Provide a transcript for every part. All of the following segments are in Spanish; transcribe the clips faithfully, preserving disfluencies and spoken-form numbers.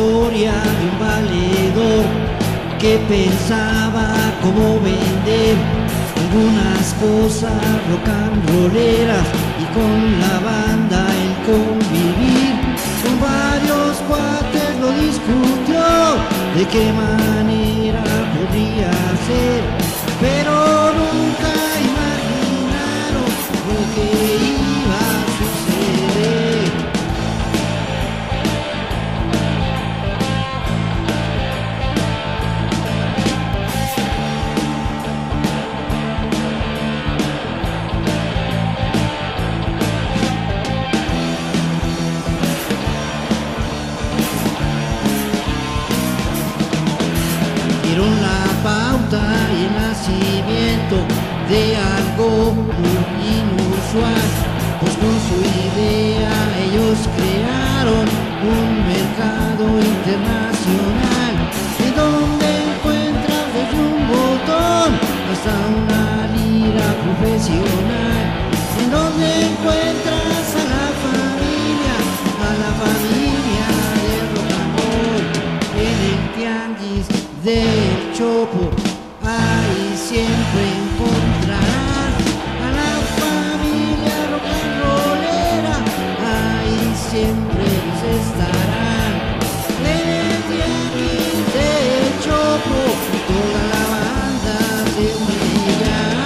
historia de un valedor que pensaba cómo vender algunas cosas rock and rolleras y con la banda el convivir. Con varios cuates lo discutió de qué manera podría ser, pero nunca imaginaron lo que iba a suceder. Dieron la pauta y el nacimiento de algo muy inusual, pues con su idea ellos crearon un mercado internacional, en donde encuentras desde un botón hasta una lira profesional, en donde encuentras a la familia, a la familia del rock and roll, en el tianguis del Chopo, ahí siempre encontrarás a la familia rock and rollera, ahí siempre ellos estarán. En el tianguis del Chopo, toda la banda se unirá.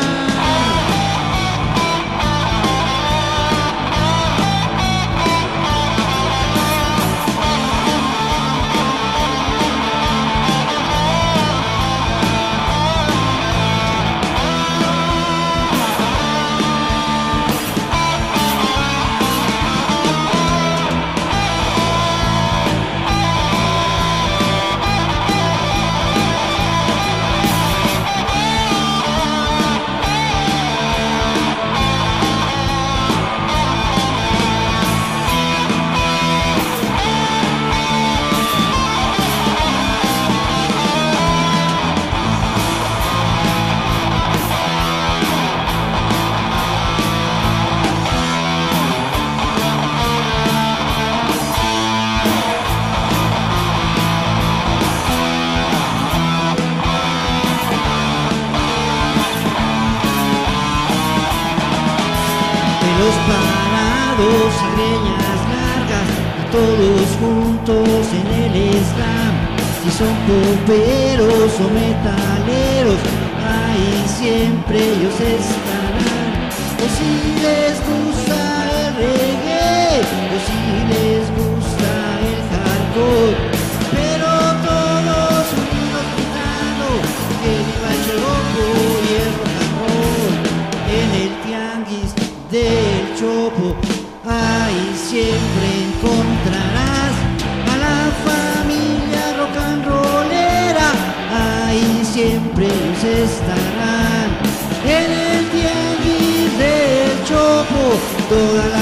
Los parados y greñas largas, y todos juntos en el slam. Si son poperos o metaleros, ahí siempre ellos estarán. O si les gusta el reggae, o si les gusta el hardcore, pero todos unidos gritando que viva el Chopo y el rock and roll. En el tianguis del Chopo, ahí siempre encontrarás a la familia rock and rollera, ahí siempre ellos estarán. En el tianguis del Chopo, toda la